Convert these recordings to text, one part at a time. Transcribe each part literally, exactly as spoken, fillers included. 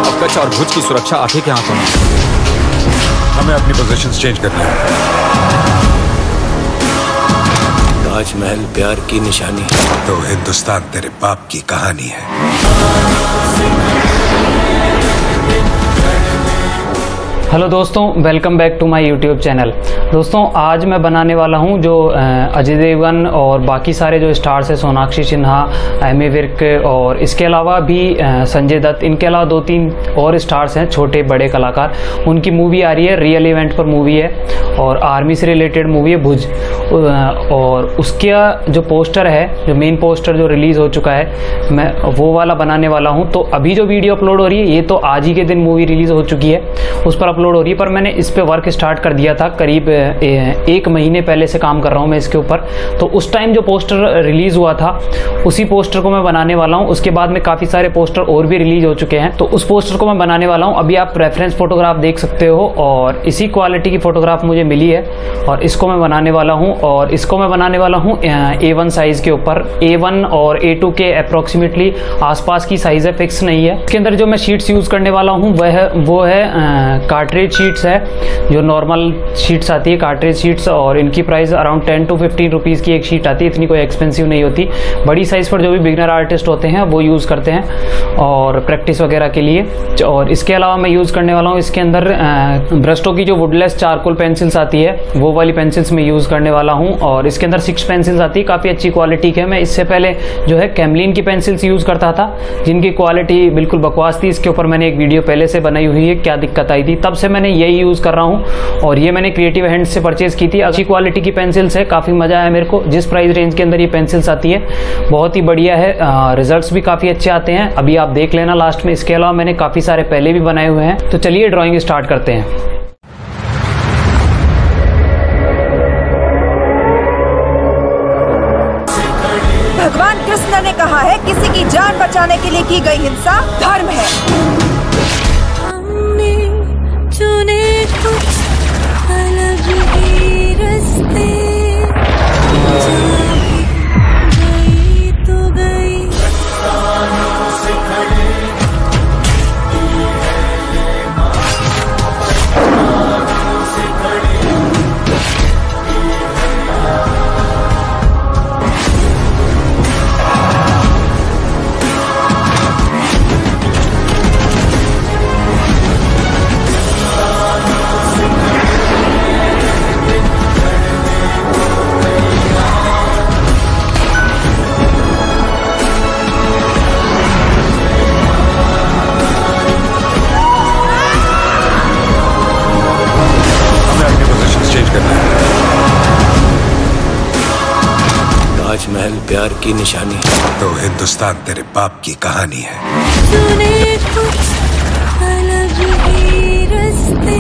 अब कच्छ और भुज की सुरक्षा आप ही के हाथों में। हमें अपनी पोजीशंस चेंज करनी है। ताजमहल प्यार की निशानी तो हिंदुस्तान तेरे बाप की कहानी है। हेलो दोस्तों, welcome back to my YouTube channel. दोस्तों, आज मैं बनाने वाला हूं जो अजय देवगन और बाकी सारे जो स्टार्स हैं, सोनाक्षी सिन्हा, एमी विर्क और इसके अलावा भी संजय दत्त, इनके अलावा दो तीन और स्टार्स हैं, छोटे बड़े कलाकार, उनकी मूवी आ रही है। रियल इवेंट पर मूवी है और आर्मी से रिलेटेड मूवी है भुज। और उसका जो पोस्टर है, जो मेन पोस्टर जो रिलीज़ हो चुका है, मैं वो वाला बनाने वाला हूँ। तो अभी जो वीडियो अपलोड हो रही है, ये तो आज ही के दिन मूवी रिलीज़ हो चुकी है, उस पर अपलोड हो रही है। पर मैंने इस पे वर्क स्टार्ट कर दिया था, करीब एक महीने पहले से काम कर रहा हूँ मैं इसके ऊपर। तो उस टाइम जो पोस्टर रिलीज़ हुआ था, उसी पोस्टर को मैं बनाने वाला हूँ। उसके बाद में काफ़ी सारे पोस्टर और भी रिलीज़ हो चुके हैं, तो उस पोस्टर को मैं बनाने वाला हूँ। अभी आप रेफरेंस फोटोग्राफ देख सकते हो और इसी क्वालिटी की फ़ोटोग्राफ मुझे मिली है और इसको मैं बनाने वाला हूँ। और इसको मैं बनाने वाला हूँ ए वन साइज़ के ऊपर। ए वन और ए टू के अप्रॉक्सीमेटली आसपास की साइज़ है, फिक्स नहीं है। इसके अंदर जो मैं शीट्स यूज़ करने वाला हूँ वह वो है कार्ट्रेज शीट्स है, जो नॉर्मल शीट्स आती है, कार्ट्रेज शीट्स। और इनकी price around ten to fifteen rupees की एक शीट आती है, इतनी कोई एक्सपेंसिव नहीं होती। बड़ी साइज़ पर जो भी बिगनर आर्टिस्ट होते हैं वो यूज़ करते हैं और प्रैक्टिस वगैरह के लिए। और इसके अलावा मैं यूज़ करने वाला हूँ इसके अंदर ब्रस्टो की जो वुडलेस चारकोल पेंसिल्स आती है, वो वाली पेंसिल्स मैं यूज़ करने वाला हूँ। और इसके अंदर सिक्स पेंसिल्स आती है, काफ़ी अच्छी क्वालिटी के। मैं इससे पहले जो है कैमलिन की पेंसिल्स यूज़ करता था, जिनकी क्वालिटी बिल्कुल बकवास थी। इसके ऊपर मैंने एक वीडियो पहले से बनाई हुई है, क्या दिक्कत आई थी, तब से मैंने यही यूज़ कर रहा हूँ। और ये मैंने क्रिएटिव हैंड्स से परचेज़ की थी। अच्छी क्वालिटी की पेंसिल्स है, काफ़ी मज़ा आया मेरे को। जिस प्राइस रेंज के अंदर ये पेंसिल्स आती है, बहुत ही बढ़िया है। रिजल्ट्स भी काफ़ी अच्छे आते हैं, अभी आप देख लेना लास्ट में। इसके अलावा मैंने काफ़ी सारे पहले भी बनाए हुए हैं। तो चलिए ड्राइंग स्टार्ट करते हैं। भगवान कृष्ण ने कहा है, किसी की जान बचाने के लिए की गई हिंसा धर्म है। हमने चुने कुछ अलग ही रास्ते, गई तो गई। ताजमहल प्यार की निशानी तो हिंदुस्तान तेरे बाप की कहानी है। चुने कुछ अलग ही रास्ते,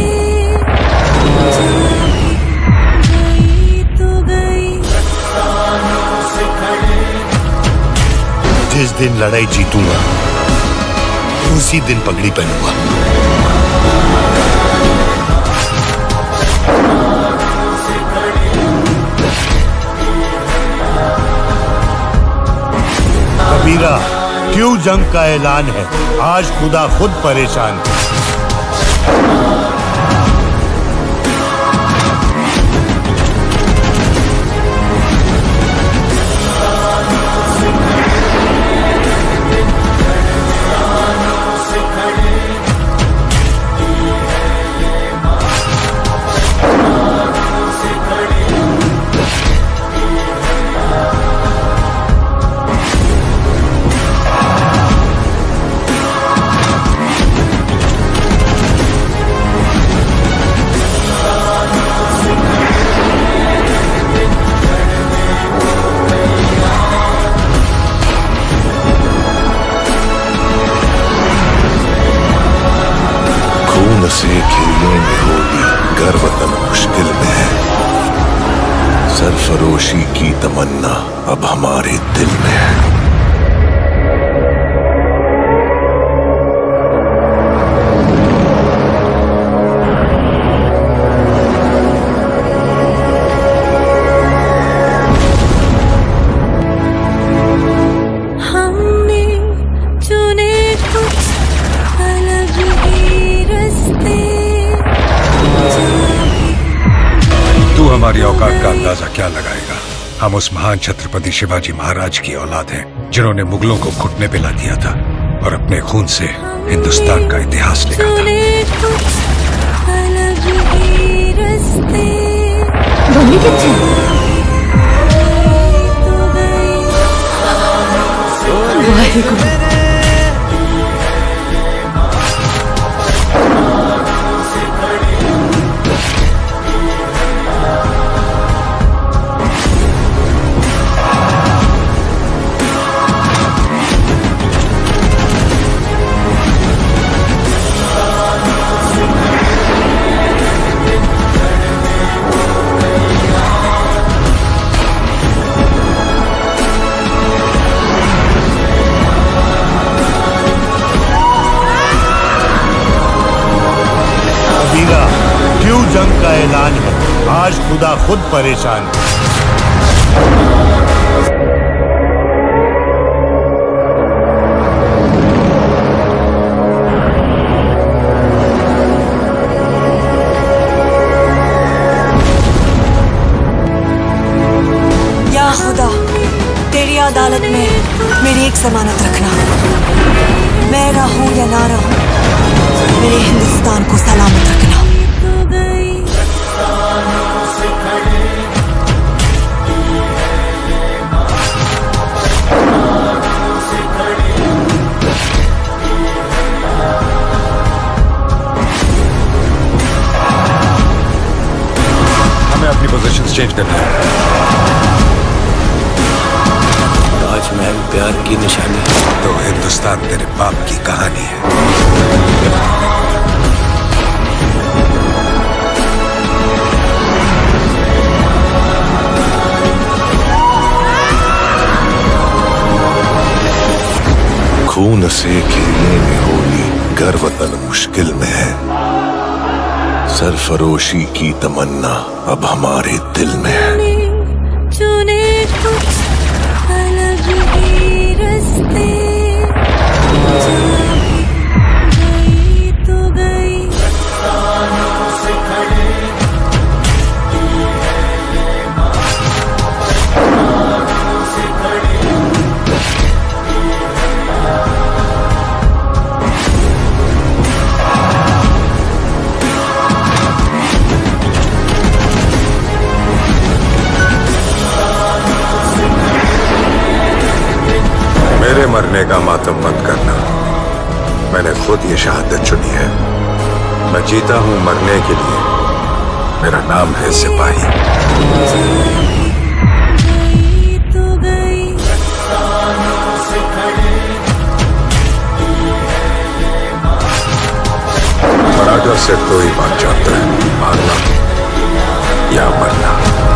गई तो गई। जिस दिन लड़ाई जीतूंगा, उसी दिन पगड़ी पहनूंगा। कबीरा, क्यों जंग का ऐलान है? आज खुदा खुद परेशान है। से खेलों में होली, घर वतन मुश्किल में है। सरफरोशी की तमन्ना अब हमारे दिल में है। हमने चुने कुछ अलग इसका अंदाजा क्या लगाएगा। हम उस महान छत्रपति शिवाजी महाराज की औलाद हैं, जिन्होंने मुगलों को घुटने पे ला दिया था और अपने खून से हिंदुस्तान का इतिहास लिखा था। क्यों जंग का ऐलान है, आज खुदा खुद परेशान है। या खुदा, तेरी अदालत में मेरी एक जमानत रखना। मैं रहूं या ना रहूं, मेरे हिंदुस्तान को सलामत रखना। हमें अपनी पोजीशंस चेंज करनी है। ताजमहल प्यार की निशानी। तो हिंदुस्तान तेरे बाप की कहानी है। खून से खेलने में होली, घर वतन मुश्किल में है। सरफरोशी की तमन्ना अब हमारे दिल में है। चुने कुछ अलग ही रास्ते, गई तो गई। मेरे मरने का मातम मत करना। मैंने खुद ये शहादत चुनी है। मैं जीता हूं मरने के लिए। मेरा नाम है सिपाही। गई तो गई। बराबर से तो ही बात जानता है, मारना या मरना।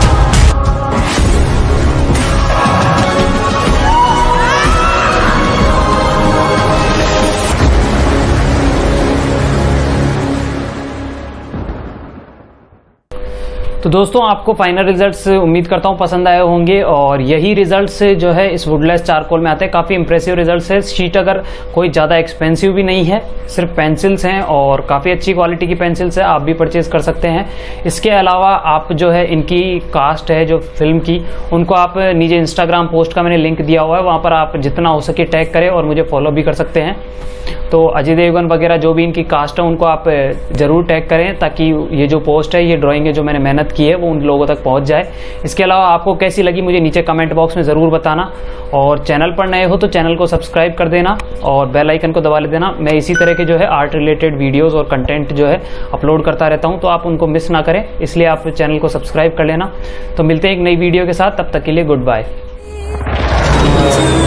तो दोस्तों आपको फाइनल रिजल्ट्स उम्मीद करता हूँ पसंद आए होंगे और यही रिजल्ट्स जो है इस वुडलेस चारकोल में आते हैं। काफ़ी इंप्रेसिव रिजल्ट्स है। शीट अगर कोई ज़्यादा एक्सपेंसिव भी नहीं है, सिर्फ पेंसिल्स हैं और काफ़ी अच्छी क्वालिटी की पेंसिल्स है, आप भी परचेज कर सकते हैं। इसके अलावा आप जो है इनकी कास्ट है जो फिल्म की, उनको आप नीचे इंस्टाग्राम पोस्ट का मैंने लिंक दिया हुआ है, वहाँ पर आप जितना हो सके टैग करें और मुझे फॉलो भी कर सकते हैं। तो अजय देवगन वगैरह जो भी इनकी कास्ट है उनको आप ज़रूर टैग करें, ताकि ये जो पोस्ट है, ये ड्राइंग है जो मैंने मेहनत की है, वो उन लोगों तक पहुंच जाए। इसके अलावा आपको कैसी लगी मुझे नीचे कमेंट बॉक्स में ज़रूर बताना और चैनल पर नए हो तो चैनल को सब्सक्राइब कर देना और बेल आइकन को दबा ले देना। मैं इसी तरह के जो है आर्ट रिलेटेड वीडियोज़ और कंटेंट जो है अपलोड करता रहता हूँ, तो आप उनको मिस ना करें, इसलिए आप चैनल को सब्सक्राइब कर लेना। तो मिलते हैं एक नई वीडियो के साथ, तब तक के लिए गुड बाय।